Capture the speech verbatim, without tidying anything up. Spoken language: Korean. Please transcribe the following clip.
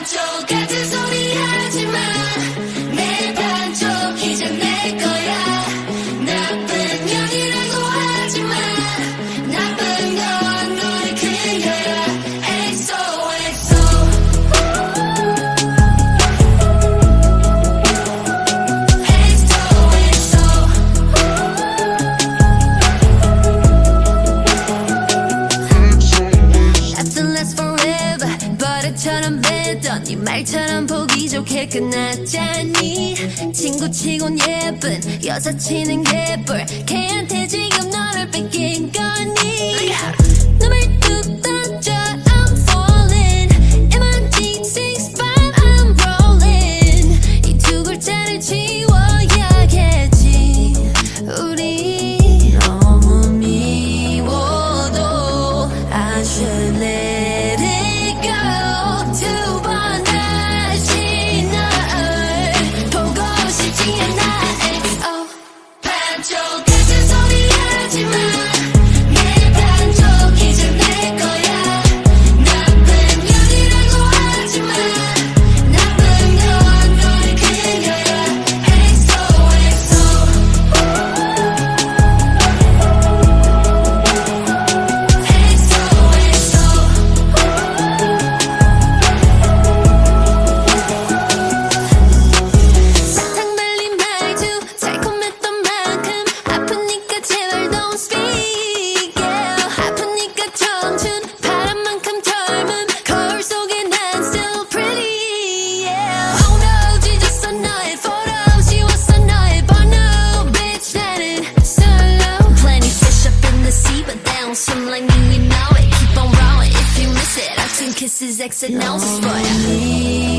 반쪽 같은 소리 하지마. 내 반쪽 이제 내 거야. 나쁜 년이라고 하지마. 나쁜 건 너의 그녀야. 엑소엑소. 처럼 뱉던 네 말처럼 보기 좋게 끝났잖니. 친구치곤 예쁜 여사친은 개뿔. 걔한테 지금 너를 뺏긴 거니. 눈을 뚝 던져 I'm falling. 에머지 six five I'm rolling. 이 두 글자를 지워야겠지. 우리 너무 미워도 I should let it go. 두 번 다시 널 보고 싶지 않아. 엑소. 반쪽 같은 소리 하지마. 내 반쪽 이제 내 거야. 나쁜 년이라고 하지마. 나쁜 건 너의 그녀야. 엑소엑소. 사탕 발린 말투 달콤했던 만큼 아프니까 제발 don't speak yeah. 아프니까 청춘 바람만큼 젊음 거울 속에 난 still pretty yeah. Oh no 찢었어 너의 photo 지웠어 너의 번호 bitch 나는 solo. Plenty fish up in the sea but they don't swim like me we know it. Keep on rolling if you miss it. I send kisses exit noses for ya.